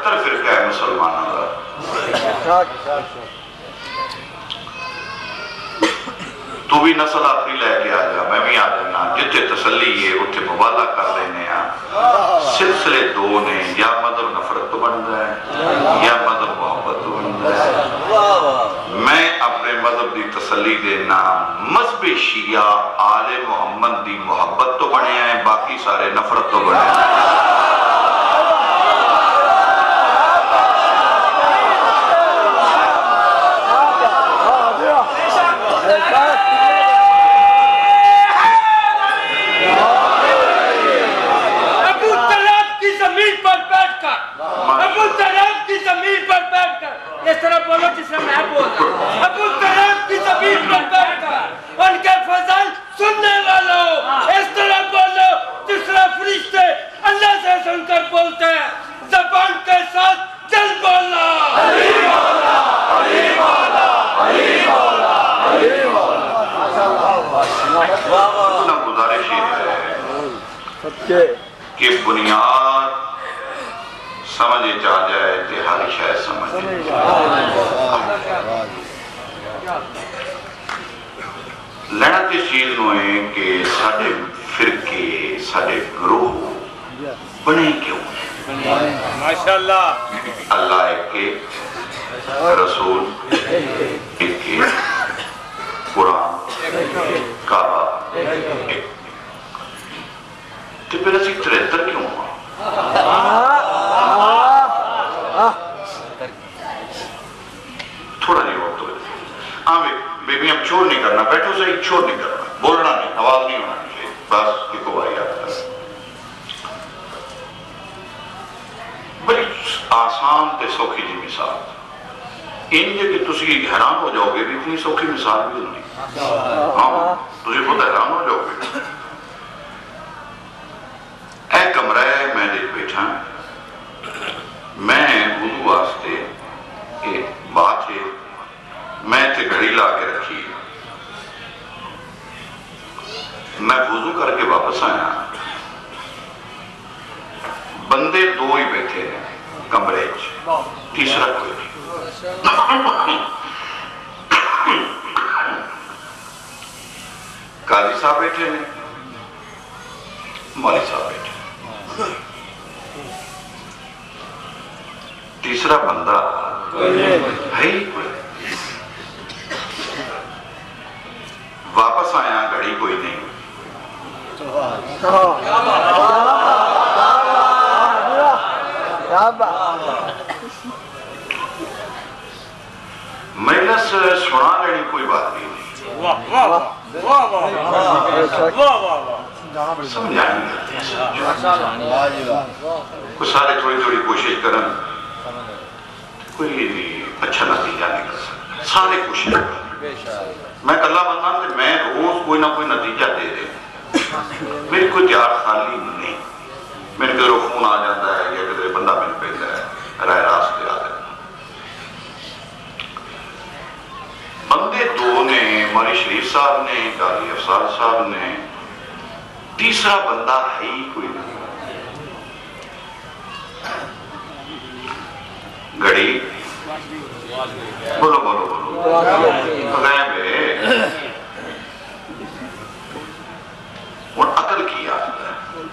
78 فرقہ ہے مسلمانوں کا. تو بھی نسل اپنی لے کے آ جا, میں بھی آ جانا, جتنے تسلی ہے اتنے مبالغہ کر لینے ہیں. سلسلے دو نے, یا مذہب نفرت تو بنتا ہے یا مذہب محبت تو بنتا ہے. میں اپنے مذہب دی تسلی دینا, مذہب شیعہ آل محمد دی محبت تو بنے ہیں, باقی سارے نفرت تو بنے ہیں. اس طرح بولو جس طرح میں بول رہا ہوں. ابو طالب کی زمین پر بیٹھ کر ان کے فضائل سننے والوں اس طرح بولو جس طرح فرشتے اللہ سے سن کر بولتے ہیں. زبان کے ساتھ چل بولنا. علی مولا, علی مولا, علی مولا, علی مولا. اتنا گزارش یہ ہے کہ بنیاد سمجھے جا جائے تے ہر شاید سمجھے. لینا کس چیز نو ہے کہ ساڑھے فرقے, ساڑھے گروہ بنے کیوں ہیں؟ ماشاءاللہ. اللہ ایک کے, رسول ایک کے, قرآن, کعبہ ایک. تو پھر اسی 73 کیوں ہوا؟ تھوڑا نہیں وقت ہوئے. بیبی ہم چور نہیں کرنا, بیٹھو صحیح, چور نہیں کرنا, بولنا نہیں, آواز نہیں ہونا چاہیے, بس ایک بھائی آتا ہے. بڑی آسان تے سوکھی جی مثال, ان یہ کہ تسی حیران ہو جاؤ گے بھی اتنی سوکھی مثال بھی نہیں. ہاں تسی خود حیران ہو جاؤ گے. اے کمرہ میں دیکھ بیٹھا, میں وضو واسطے ایک بات ہے, میں تے گھڑی لا کے رکھی, میں وضو کر کے واپس آیا, بندے دو ہی بیٹھے ہیں کمرے چ, تیسرا کوئی نہیں. قاضی صاحب بیٹھے ہیں, مولوی صاحب بیٹھے, تیسرا بندہ ہے ہی کوئی. واپس آیا, گھڑی کوئی نہیں. مجلس سنا لینی کوئی بات نہیں. سمجھائیں گے کوئی سارے تھوڑی تھوڑی کوشش کریں, کوئی اچھا نتیجہ نہیں کر سکتا. سارے کوشش کریں. میں کلہ بندہ کہ میں روز کوئی نہ کوئی نتیجہ دے دے, میری کوئی تیار خالی نہیں. میرے کدھر فون آ جاتا ہے یا کدھر بندہ مل پہتا ہے, رائے راستے آ جاتا ہے. بندے دو نے, مولانا شریف صاحب نے, قاضی افضال صاحب نے, تیسرا بندہ ہے ہی کوئی نہیں. گھڑی بولو بولو بولو غیب ہے. اور عقل کی یاد ہے.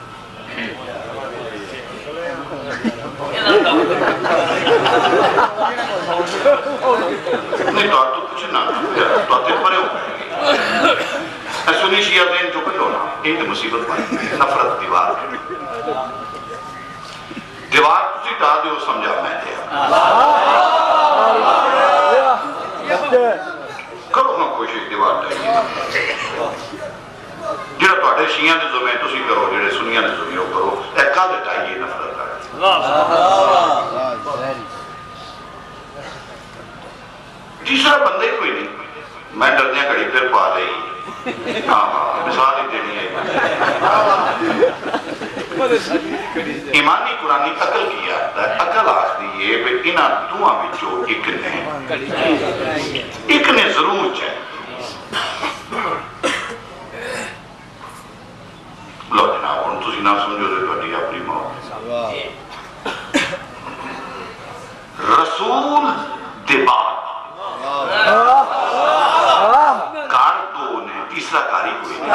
نہیں تو آپ تو کچھ نہ تو آتے پڑے ہو گئے. سنی شیعہ دین جو کچھ ہونا ایک مصیبت بانی, نفرت دیوار دیوار تسی ڈا دے ہو سمجھا میں دے کرو ہاں کوشش دیوار ڈائیے. جڑا تو آٹے شیعہ نے زمین تسی کرو, جڑے سنیہ نے زمین کرو, ایکا دے ڈائیے نفرت ہے. تیسرا بندے کوئی نہیں. میں ڈردیاں کڑی پھر پا لئی, مثال ہی دینی ہے. ایمانی قرآنی عقل کی آتا ہے. عقل آتی ہے کہ انہاں دعا بچو ایک نے ضرور چاہے. لو جناب, ان تسی نہ سمجھو دے تو اپنی موت. رسول دے بعد کار دو نے تیسرا کاری کوئی نہیں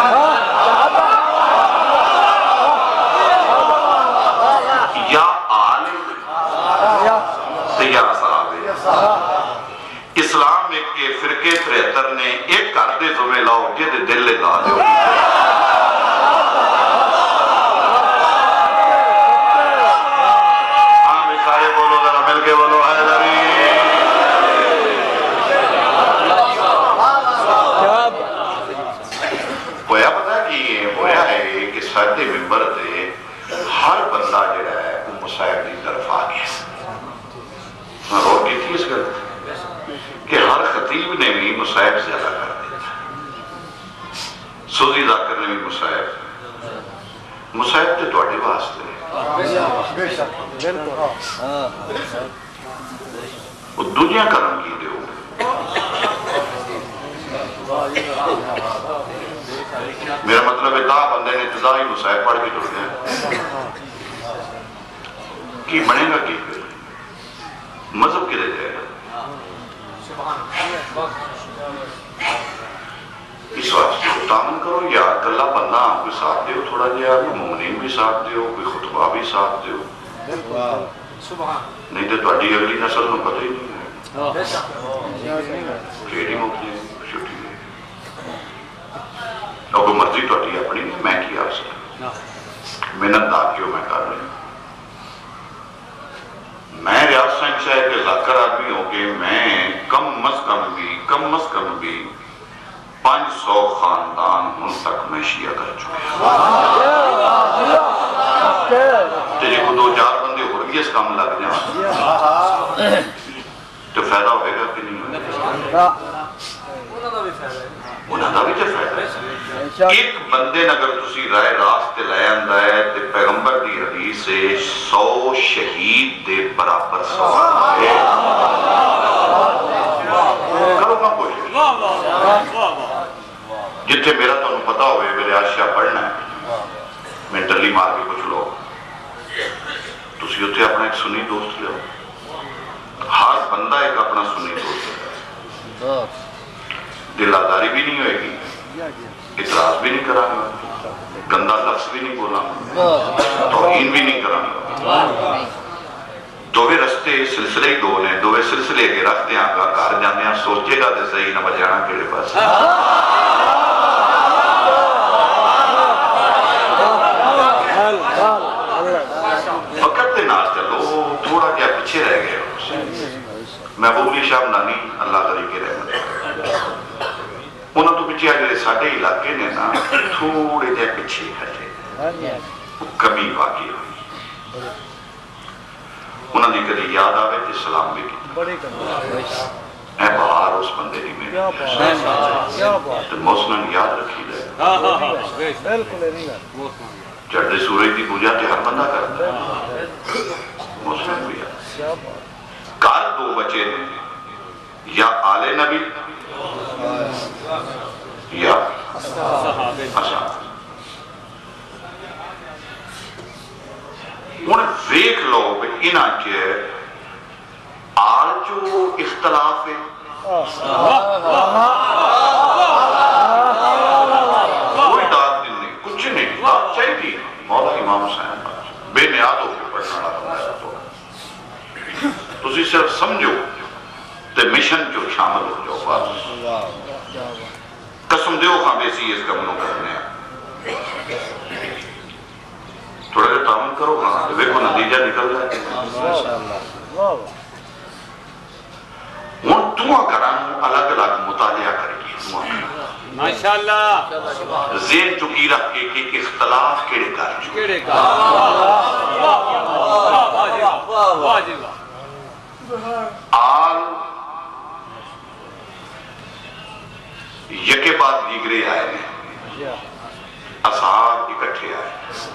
یا آل یا صحابہ اسلام ایک کے فرقے 73 نے ایک کر دے زمیں لاؤ جے دے دل لے لا دے ساڑھے ممبر دے ہر بندہ جڑا ہے وہ مصائب دی طرف آ گیا میں روک کی تھی اس کا کہ ہر خطیب نے بھی مصائب زیادہ کر دیتا سوزی ذاکر نے بھی مصائب تے توڑے واسطے وہ دنیا کرم کی دے ہو میرا مطلب ہے تا بندے نے ابتدائی مصائب پڑھ کے ٹر گیا کی بنے گا کی مذہب کے لئے جائے گا اس وقت تعمل کرو یا اللہ بندہ آپ کو ساتھ دیو تھوڑا جیا کوئی مومنین بھی ساتھ دیو کوئی خطبہ بھی ساتھ دیو نہیں تو تواڈی اگلی نسل میں پتہ ہی نہیں کیڑی موقعی چھٹی ہے اور کوئی مرضی توڑی اپنی نہیں میں کی آپ سے محنت داکیوں میں کر رہی ہوں میں ریاض سائن شاہ کے لاکر آدمی ہو کہ میں کم از کم بھی 500 خاندان ان تک میں شیعہ کر چکے تیجے کو 2-4 بندے ہو رہی اس کام لگ جائیں تو فائدہ ہوئے گا کہ نہیں ہوئے انہاں دا بھی جو فائدہ ہے ایک بندے اگر تسی رائے راستے لائے اندہ ہے تے پیغمبر دی حدیث سے 100 شہید دے برابر سوال ہے کرو گا کوئی جتھے میرا تو انہوں پتا ہوئے میرے آشیاء پڑھنا ہے میں ٹلی مار کے کچھ لوگ تسی ہوتے اپنا ایک سنی دوست لے ہو ہر بندہ ایک اپنا سنی دوست ہے دلاداری بھی نہیں ہوئے گی اعتراض بھی نہیں کرانا گندہ لفظ بھی نہیں بولا توہین بھی نہیں کرانا دووے رستے سلسلے ہی دو نے دووے سلسلے کے رکھتے ہیں آگا کار جانے ہیں سوچے گا دے صحیح نہ بجانا کیڑے پاس وقت دے نال چلو تھوڑا کیا پیچھے رہ گئے محبوب علی شاہ نانی اللہ غریب کے رحمت انہوں تو پیچھے آگے ساڑھے علاقے نے نا تھوڑے جائے پیچھے ہٹے کمی واقعی ہوئی انہوں نے کدی یاد آوے کہ سلام بھی کی اے بہار اس بندے نہیں میں تو موسنن یاد رکھی لے چڑھے سورج کی پوجا تے ہر بندہ کرتا ہے موسنن بھی یاد کار 2 بچے نے یا آل نبی یا اصحاب انہیں ویک لو انہاں کے آل جو اختلاف ہے کوئی داد نہیں کچھ نہیں داد چاہیے تھی مولا امام حسین بے نیاد ہو کے پڑھنا لگا تو اسی صرف سمجھو تے مشن جو شامل ہو جو بات قسم دیو خواہ بیسی اس کا منو کرنے ہیں تھوڑا جا تعمل کرو گا دیکھو نتیجہ نکل جائے وہ دعا کرانو الگ الگ مطالعہ کریں دعا کرانو ماشاءاللہ ذہن چکی رکھ کے کہ اختلاف کیڑے کر چکے آل یکے بعد دیگرے آئے ہیں اصحاب اکٹھے آئے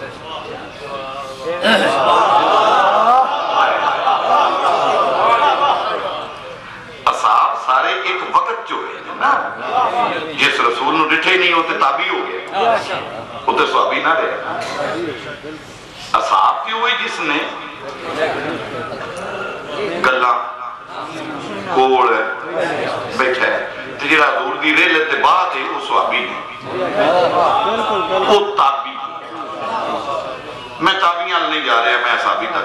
اصحاب سارے ایک وقت جو ہے نا جس رسول نو ڈٹھے نہیں ہوتے تابعی ہو گئے ہوتے صحابی نہ رہے اصحاب کی ہوئی جس نے گلہ कोल बैठा है ते जिहड़ा हजूर दी रेलत दे बाद है वो सहाबी ने वो ताबी मैं ताबियां नहीं जा रहा मैं सहाबी तक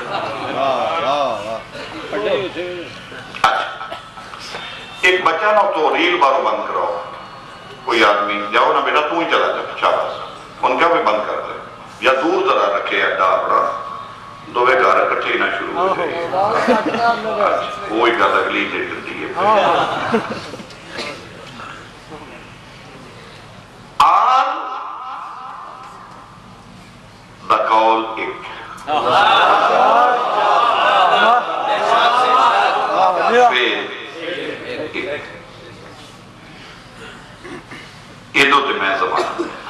एक बच्चा ना तो रील बारो बंद कराओ कोई आदमी जाओ ना बेटा तू ही चला जा शाबाश उनका भी बंद कर दे या दूर जरा रखे अड्डा अपना दोवे घर इकट्ठे ही ना शुरू हो जाए वो एक गल अगली जेड़ दी है आल दा कौल एक ये दो तो मैं ज़बान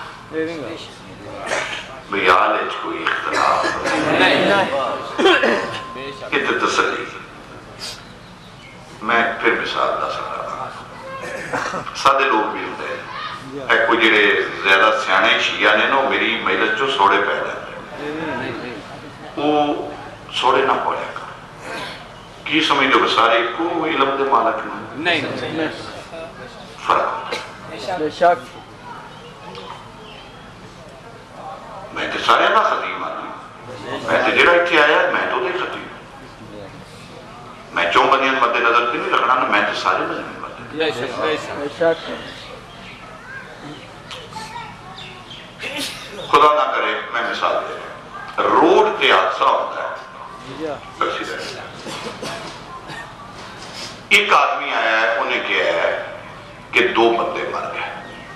बयाल है कोई इख्तिलाफ ये तो तसल्ली मैं फिर मिसाल दस रहा सादे लोग भी होते हैं कोई जेड़े ज्यादा सियाने शिया ने ना मेरी मेहनत चो सोड़े पै जाते वो सोड़े ना पड़े की समझो कि सारे को इल्म दे मालक नहीं फर्क बेशक मैं तो सारे का खतीम हाँ मैं तो जेड़ा इत्थे आया मैं तो खतीम मैं चौं बंदियां मद्दे नजर से नहीं रखना ना मैं तो सारे बंदियां मद्दे खुदा ना करे मैं मिसाल दे रोड ते हादसा होता है एक आदमी आया है उन्हें क्या है कि 2 बंदे मर गए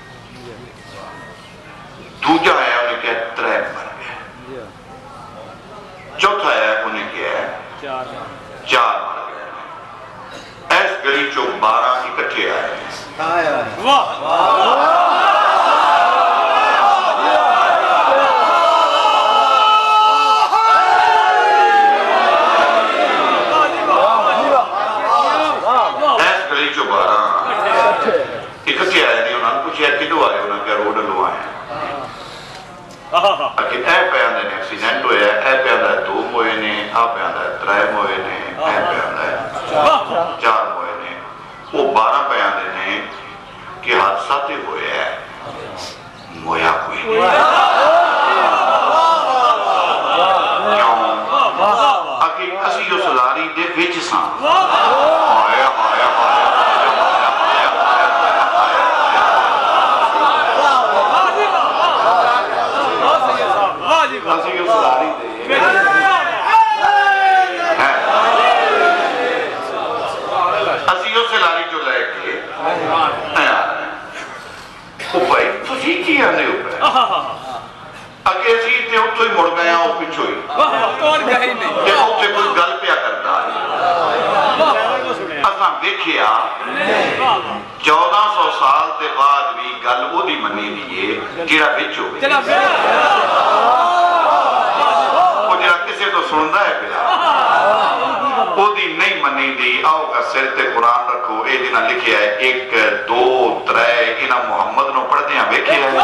दूजा आया उन्हें क्या 3 मर गए चौथा आया उन्हें क्या है 4 मर गए ऐस गली चो 12 इकट्ठे आए इकट्ठे आए नहीं उन्होंने पूछा किदों आए उन्होंने क्या रोड लो आए एक्सीडेंट होया ए पे आंदा 2 मोए ने आ पे आंदा 3 मोए ने ए पे आंदा 4 मोए ने वो 12 पे आंदे ने कि हादसा ते होया है मोया कोई क्यों अकी असी उस लारी दे विच सां हाय हाय हाय ही मुड़ गया वो पिछो ही कोई गल पिया करता असा देखिया 1400 साल के बाद भी गल ओदी मनी दी है जिहड़ा विच होवे वो जिहड़ा किसी तो सुनदा है पिया ओदी नहीं मनी दी आओ का सिर ते कुरान रखो ए जिन्हां लिखिया है 1 2 3 इन्हां मुहम्मद नु पढ़दियां वेखिया है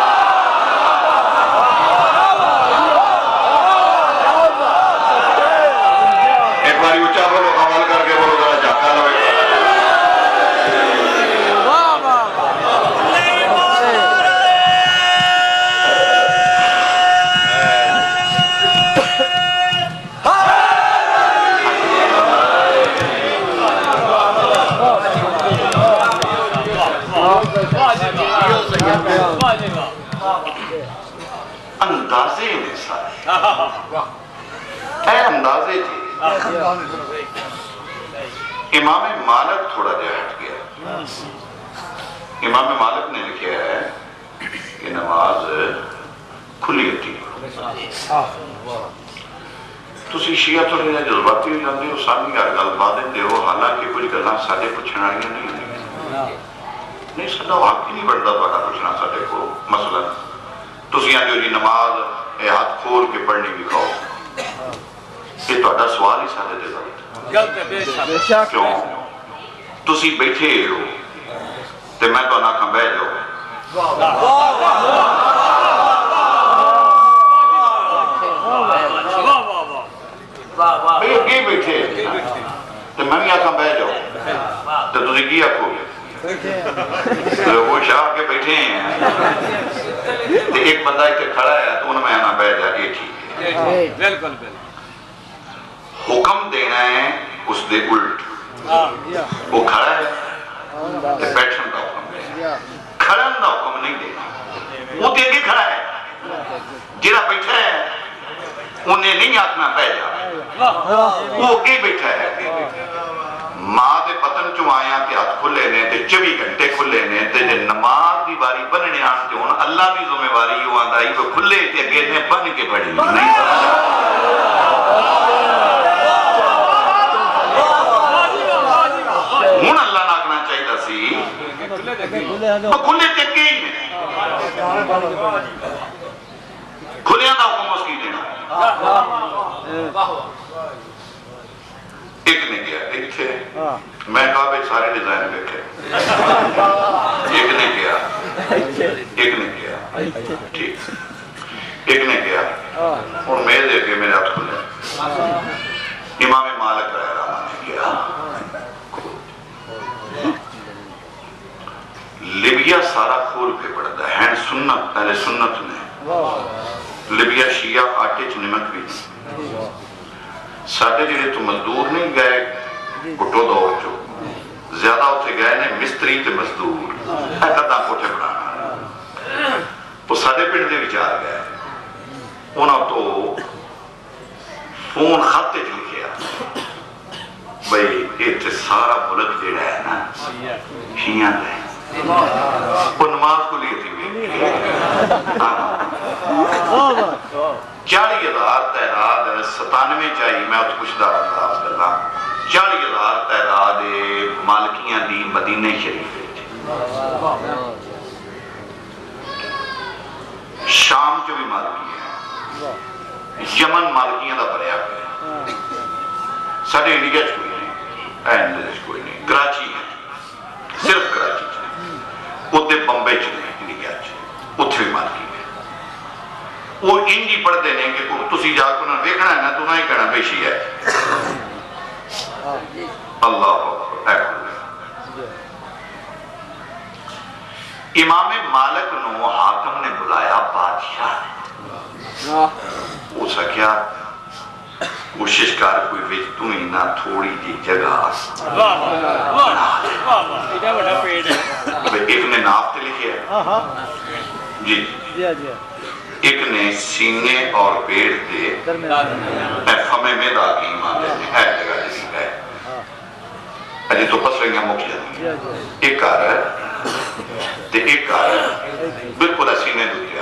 अंदाजे ने सारे अंदाजे जी इमाम मालिक थोड़ा जहा हट गया इमाम मालिक ने लिखा है कि नमाज खुली होती तुसी शिया तो जज्बाती हो जाते हो सारी हर गल पा देंगे हो हालांकि कुछ गल्लां साडे पुछण वालियां नहीं नहीं साडा हक ही नहीं बनता तुहाडा पुछना साडे को मसलन तुसी आंदे हो जी नमाज हाथ खोल के पढ़नी भी खाओ ये तुहाडा सवाल ही साडे ते गलत है बेशक क्यों तुसी बैठे हो ते मैं तुहानू आखां बैठ जाओ अगे बैठे تو میں بھی آکھاں بہ جاؤ تو تسی کی آکھو گے وہ شاہ کے بیٹھے ہیں تو ایک بندہ ایک کھڑا ہے تو انہوں میں آنا بہ جا یہ ٹھیک ہے بالکل حکم دینا ہے اس دے الٹ وہ کھڑا ہے تو بیٹھن دا حکم دینا کھڑن دا حکم نہیں دینا وہ دے کے کھڑا ہے جیڑا بیٹھا ہے انہیں نہیں آکھنا بہ جا وہ اگے بیٹھا ہے ماں دے پتن چو آیا تے ہاتھ کھلے نے تے 24 گھنٹے کھلے نے تے جے نماز دی باری بننے آن تے ہون اللہ دی ذمہ واری یوں آندہ ہی وہ کھلے تے اگے نے بن کے پڑھی نہیں ہون اللہ ناکنا چاہیے تھا سی وہ کھلے تے اگے ہی نے کھلے آندہ حکم اس کی دینا ایک نے کیا ایک تھے میں کہا بھئی سارے ڈیزائن بیٹھے ایک نے کیا ٹھیک ایک نے کیا اور میں دے کے میرے ہاتھ کھلے امام مالک رہ رہا نے کیا لیبیا سارا کھول کے پڑھتا ہے ہین سنت پہلے سنت نے لیبیا شیعہ آٹے چ نمک بھی ساڑھے جڑے تو مزدور نہیں گئے گھٹو دور چو زیادہ ہوتے گئے نے مستری تے مزدور قدہ کوٹھے بڑھانا وہ ساڑھے پڑھ دے وچار گئے انہوں تو فون خطے چ لکھیا بھئی یہ تے سارا ملک جڑا ہے نا شیعہ ہے وہ نماز کو لیے تھی 40,000 تعداد 97 چاہیے میں اس کچھ دار انداز کرنا 40,000 تعداد مالکیاں دی مدینہ شریف شام جو بھی مالکی ہیں یمن مالکیاں دا پریا پہ ساڑھے انڈیا کوئی نہیں اینڈلس کوئی نہیں کراچی ہے صرف کراچی وہ دے بمبے چلے انڈیا چلے اتھے بھی مالکی ہے وہ انجی پڑھ دینے کہ تسی جا کو نہ دیکھنا ہے نا تو نہ ہی کہنا پیشی ہے اللہ اکبر امام مالک نو حاکم نے بلایا بادشاہ وہ سکیا کوشش کر کوئی وچ تو ہی نہ تھوڑی جی جگہ ایک نے ناف تے لکھے ہے جی ایک نے سینے اور پیڑ دے فمے میں دا کی ایمان دینے ہے جگہ جسی ہے اجی تو پس رنگا مک جاتی ایک کار ہے تے ایک کار ہے بلکل سینے دو دیا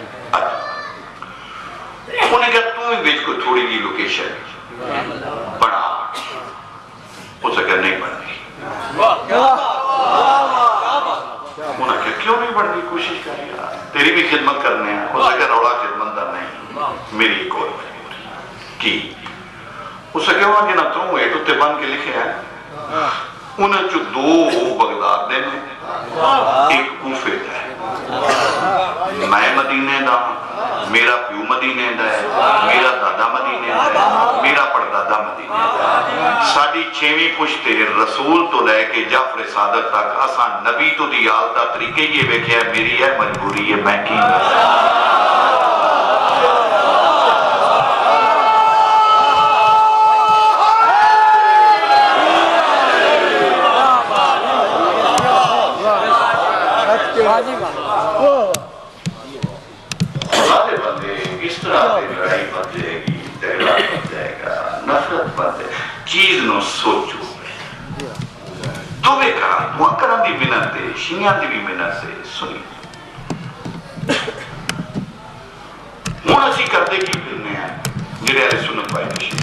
انہیں کہا تو ہی بیچ کو تھوڑی جی لوکیشن بڑھا اسے کہا نہیں بڑھنی انہیں کہا کیوں نہیں بڑھنی کوشش کر رہا تیری بھی خدمت کرنے ہیں اسے کہا روڑا خدمت در نہیں میری ایک اور مجبوری کی اسے کہا وہاں کہ نہ تم ایک تے بن کے لکھے ہیں انہیں جو 2 بغداد دینے ایک کوفے ہے میں مدینے دا میرا پیو مدینے دا ہے میرا دادا مدینے دا ہے میرا پردادا مدینے دا ہے ساڑھی 6ویں پشتے رسول تو لے کے جعفر صادق تک آسان نبی تو دیال دا طریقے یہ ویکھیا ہے میری ہے مجبوری ہے میں کی سارے بندے اس طرح دے لڑائی بن جائے گی تہرار بن جائے گا نفرت بن جائے گا چیز نو سوچو تو بے کہا تو اکرم دی منت دے شیعہ دی بھی منت دے سنی ہون اسی کردے کی پھرنے ہیں جنہیں اہل سنت بائی نشید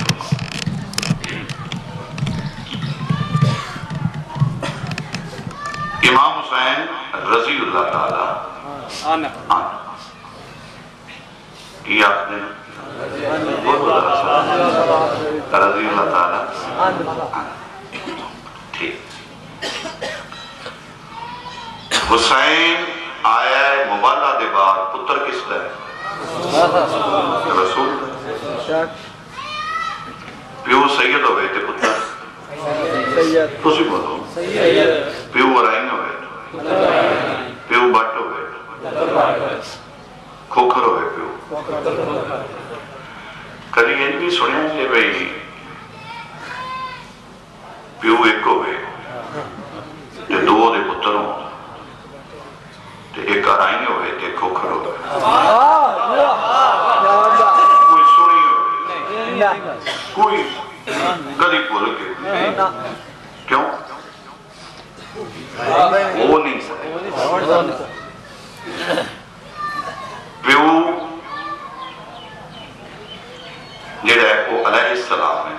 امام حسین رضی اللہ تعالیٰ آنا کی آپ نے رضی اللہ تعالیٰ ٹھیک حسین آیا ہے مبالہ دے بعد پتر کس لئے رسول پیو سید ہوئے تھے پتر ਤੁਸੀਂ ਬੋਲੋ ਪਿਓ ਵਰਾਈ ਹੋਵੇ ਪਿਓ ਬੱਟ ਹੋਵੇ ਖੋਖਰ ਹੋਵੇ ਪਿਓ ਕਦੀ ਇਹ ਵੀ ਸੁਣਿਆ ਕਿ ਬਈ ਪਿਓ ਇੱਕ ਹੋਵੇ ਤੇ ਦੋ ਦੇ ਪੁੱਤਰ ਹੋਣ ਤੇ ਇੱਕ ਅਰਾਈ ਹੋਵੇ ਤੇ ਖੋਖਰ ਹੋਵੇ ਕੋਈ ਸੁਣੀ ਹੋਵੇ ਕੋਈ ਕਦੀ ਭੁੱਲ ਕੇ ਕਿਉਂ وہ نہیں سکتے پیو جڑا ہے وہ علیہ السلام ہے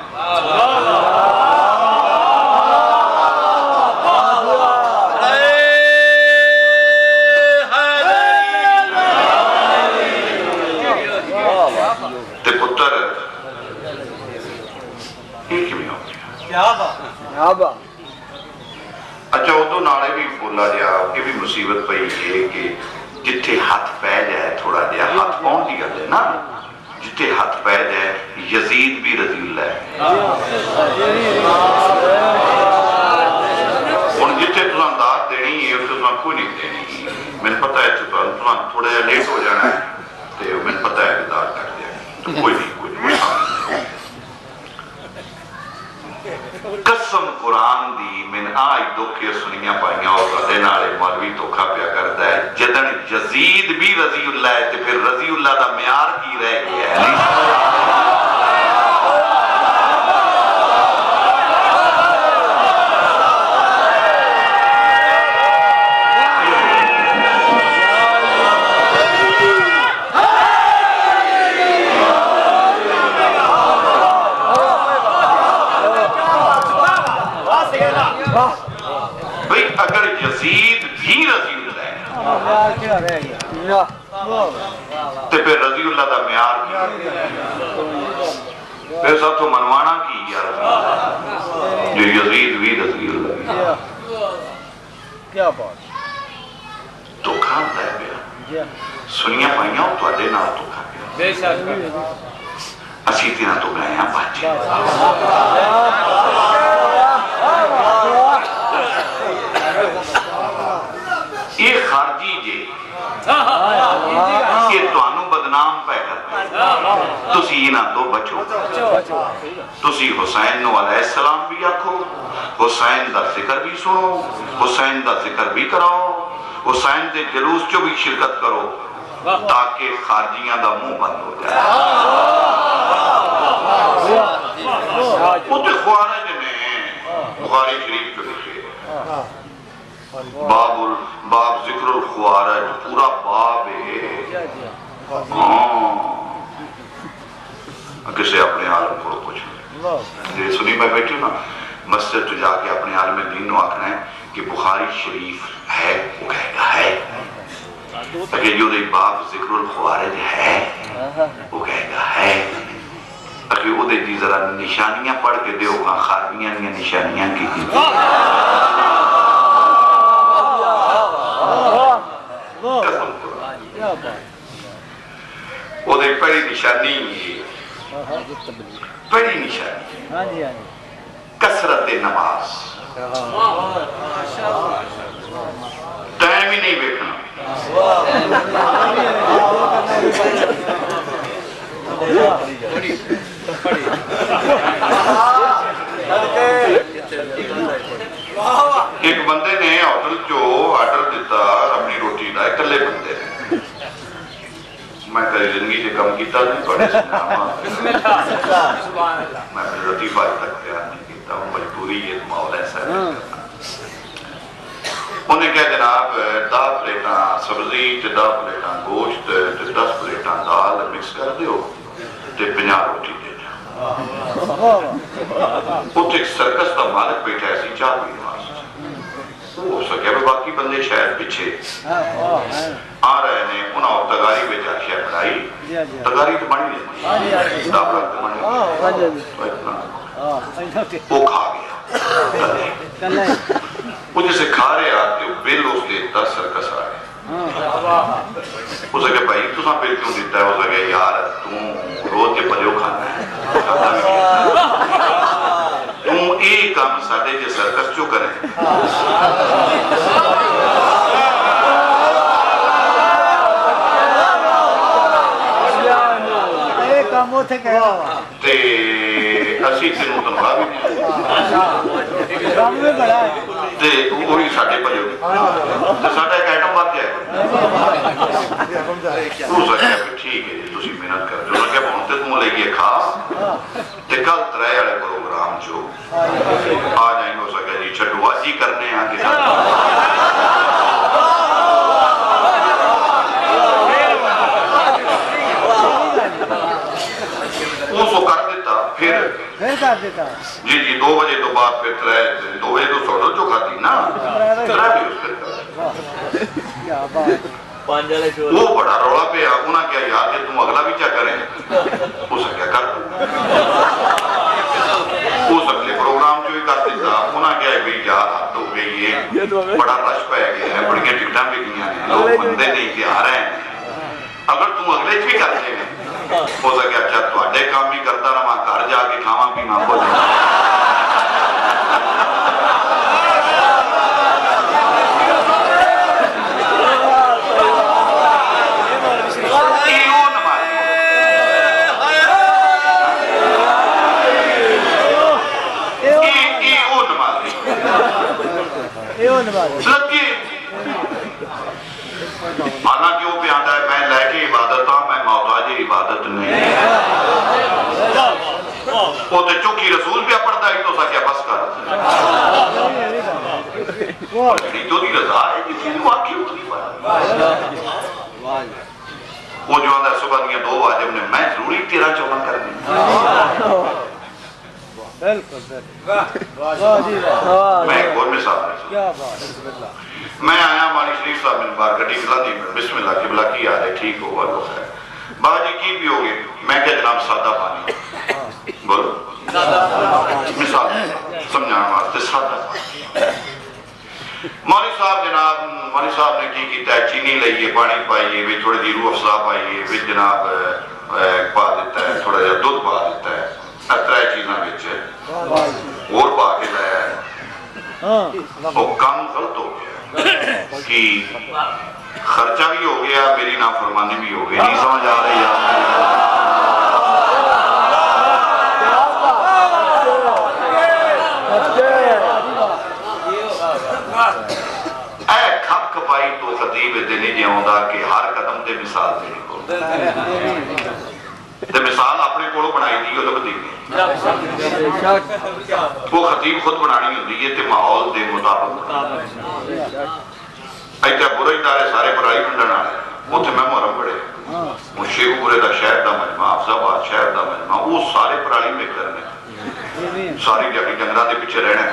تے پتر ایک میں ہو گیا اچھا ادو نالے بھی بولا جا یہ بھی مصیبت پئی ہے کہ جتھے ہاتھ پہ جائے تھوڑا جہا ہاتھ پاؤں دی گل ہے نا جتھے ہاتھ پہ جائے یزید بھی رضی اللہ ہے ہن جتھے تساں داد دینی ہے تساں کوئی نہیں دینی میں پتہ ہے تساں تھوڑا جہا لیٹ ہو جانا ہے تے میں پتہ ہے کہ داد کر دیا کوئی نہیں قسم قرآن دی من آج دکھے سنیاں پائیاں اور رضے نالے مولوی دکھا پیا کرتا ہے جدن یزید بھی رضی اللہ ہے تو پھر رضی اللہ دا معیار کی رہ گیا ہے بھئی اگر یزید بھی رضی اللہ ہے تو پھر رضی اللہ دا معیار کی پھر سب تو منوانا کی یا رضی اللہ جو یزید بھی رضی اللہ ہے کیا بات تو کھاتا ہے بیا سنیاں پائیاں تو اڈے نہ تو کھا گیا اسی تینا تو گئے ہیں بچے یہ خارجی جے یہ توانو بدنام پہ کرتے تسی نہ تو بچو تسی حسین نو علیہ السلام بھی آکھو حسین دا ذکر بھی سنو حسین دا ذکر بھی کراؤ حسین دے جلوس جو بھی شرکت کرو تاکہ خارجیاں دا منہ بند ہو جائے وہ تو خوارج نے بخاری شریف جو لکھے باب ذکر الخوارج پورا باب ہے کسے اپنے عالم کو پوچھیں یہ سنی میں بیٹھی ہوں نا مسجد تو جا کے اپنے عالم دین نو آکھنا ہے کہ بخاری شریف ہے وہ کہے گا ہے اگر جو دے باب ذکر الخوارج ہے وہ کہے گا ہے اگر وہ دے جی ذرا نشانیاں پڑھ کے دے ہوگا خاربیاں نشانیاں کی وہ دے پڑی نشانی پڑی نشانی کثرت نماز ٹائم ہی نہیں بیٹھنا ایک بندے نے ہوٹل جو آرڈر دیتا اپنی روٹی دا اکلے بندے نے میں کئی زندگی سے کم کیتا نہیں پڑھے میں اپنی لطیفہ تک تیار نہیں کیتا ہوں مجبوری یہ ماحول ایسا ہے انہیں کہا جناب 10 پلیٹاں سبزی 10 پلیٹاں گوشت 10 پلیٹاں دال مکس کر دیو 50 روٹی دے دیا وہ ایک سرکس کا مالک بیٹھا ایسی چاہ بھی ہو سکیا میں باقی بندے شاید پیچھے آ رہے ہیں انہوں تگاری بے جاکشہ بڑھائی تگاری تو بڑھی نہیں دابرہ تو بڑھی وہ کھا گیا وہ جیسے کھا رہے آتے وہ بل اس دیتا سرکس آ رہے وہ سکے بھائی تو ساں بل کیوں دیتا ہے وہ سکے یار تم روز کے پلیو کھانا ہے تم یہ کام ساڑھے جے سرکس چو کریں تے اسی تنوں تنخواہ بھی تے وہی ساڑھے پڑے ہوگی تے ساڑھا ایک ایٹم بات جائے تو سکیا کہ ٹھیک ہے تسی محنت کر جو لگے بہنتے تم لے گئے خاص تے کل ترائے والے پروگرام جو آ جائیں گے ہو سکیا جی چھٹو آجی کرنے آگے سو کر دیتا پھر کر دیتا جی 2 بجے تو بعد پھر 2 بجے تو سوڑو جو کھاتی نا ترہ بھی اس پھر وہ بڑا روڑا پہ انہاں کیا یاد ہے تم اگلا بھی کیا کریں ہو سکیا کر ہو سکلے پروگرام جو ہی کر دیتا انہاں کیا ہے بھی یاد حد ہو گئی ہے بڑا رش پہ گیا ہے بڑیاں ٹکٹاں بھی گئی ہیں لوگ بندے نہیں کہ آ رہے ہیں اگر تم اگلے بھی کرتے ہیں ہو سکے اچھا تو اڈے کام بھی کرتا رہا وہاں گھر جا کے کھاواں بھی نہ ہو جائے حالانکہ وہ پیانتا ہے میں لے کے عبادت ہوں میں محتاج عبادت نہیں وہ تو چوکی رسول بھی پڑھتا ہے تو سا کیا بس کر جڑی تو دی رضا ہے کسی نے واقعی ہوتی پڑھا وہ جو آدھا صبح دیا 2 واجب نے میں ضروری 13-14 کر دیں میں ایک اور مثال میں آیا مانی شریف صاحب میں بار گھٹی ملا دی بسم اللہ قبلہ کی آ رہے ٹھیک ہوا لوگ ہے بابا جی کی بھی ہوگی میں کہا جناب سادہ پانی بولو مثال سمجھانا واسطے سادہ مانی صاحب جناب مانی صاحب نے کی کیتا ہے چینی لئیے پانی پائیے بھی تھوڑے دی روح افزا پائیے بھی جناب پا دیتا ہے تھوڑا جا دودھ پا دیتا ہے اترائے چیزاں بیچے اور پا کے لائے ہے وہ کام غلط ہو گیا کہ خرچہ بھی ہو گیا میری نافرمانی بھی ہو گئی نہیں سمجھ آ رہی اے کھپ کھپائی تو خطیب دینی جے ہوندہ کہ ہر قدم دے مثال دے کو تے مثال اپنے کوڑو بنائی دی ہو تو بدی نہیں وہ خطیب خود بنانی ہوندی ہے تے ماحول دے مطابق ایتا برا ادارے سارے برائی کنڈن آئے وہ تھے میں محرم بڑے وہ شیخ پورے دا شہر دا مجمع افزاباد شہر دا مجمع وہ سارے پرالی میں کرنے ساری جاکی جنگرہ دے پیچھے رہنے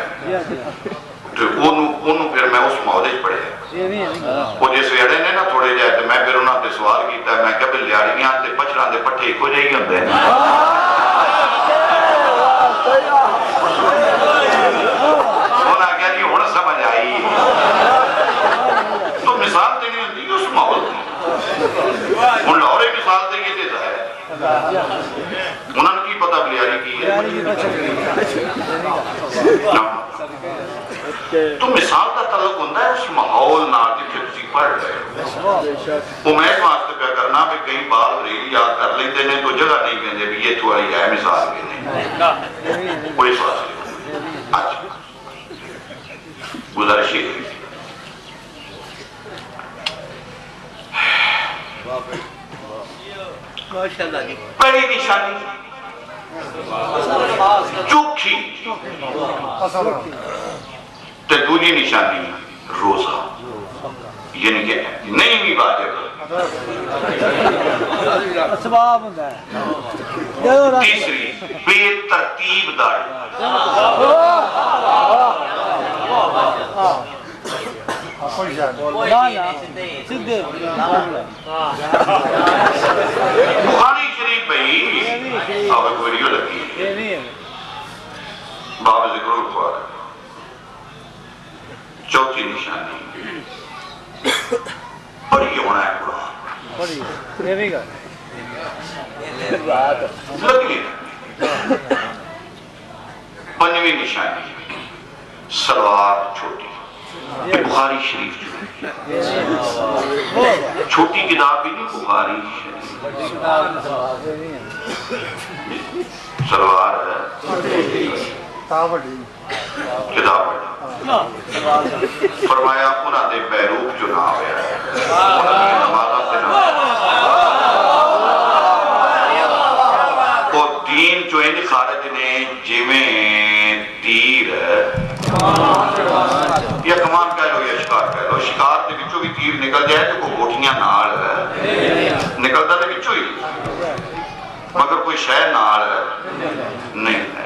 انہوں پھر میں اس مہودج پڑھے وہ جس ویڑے نے نا تھوڑے جائے تو میں پھر انہوں نے سوال کیتا ہے میں کہا بھی لیاریاں تے پچھران دے پٹھے کو جائیں گے انہوں نے کہا جی ہونا سمجھ آئی تو مثال دینی ہوتی ہے اس ماحول میں ان لورے مثال دیں گے ظاہر انہوں نے کی پتہ بلیاری کی ہے تو مثال کا تعلق ہوتا ہے اس ماحول نار جتھے تسی پڑھ رہے وہ میں اس واسطے پہ کرنا بھی کئی بار ریلی یاد کر لیتے ہیں تو جگہ نہیں کہنے بھی یہ تھوڑی ہے مثال کے نہیں وہ اس واسطے اچھا گزارشی پہلی نشانی چوکھی تے دوجی نشانی روزہ یعنی کہ نہیں بھی واجب تیسری بے ترتیب داڑھی بخاری شریف بھئی آوے کو ویڈیو لگی باب ذکر الفار چوتھی نشانی بڑی ہونا ہے قرآن لگی پنجویں نشانی سلوار چھوٹی، یہ بخاری شریف چھوٹی کتاب بھی نہیں، بخاری شریف سلوار ہے کتاب فرمایا انہاں دے بیروپ جو نہ ہویا ہے انہاں دی نمازہ سے نہ اور دین جو ان خارج نے جمیں تیر یا کمان کہہ لو یا شکار کہہ لو، شکار دے بچوں بھی تیر نکل جائے تو کوئی گوٹیاں نال نکلتا دے بچوں ہی مگر کوئی شے نال نہیں ہے۔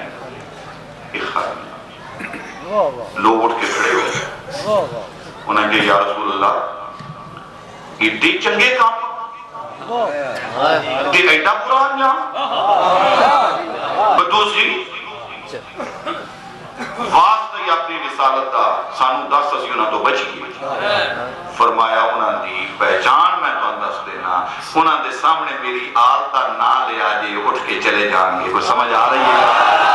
لوگ اٹھ کے کھڑے ہوئے انہیں کہا یا رسول اللہ اتنی چنگے کام اتنی ایڈا برا انجام دوسری واسطہ اپنی رسالت دا سانو 10 اسی انہاں تو بچ گئی۔ فرمایا انہاں دی پہچان میں تو اندس دینا، انہاں دے سامنے میری آلتا نہ لے آجے اٹھ کے چلے جائیں گے۔ کوئی سمجھ آ رہی ہے؟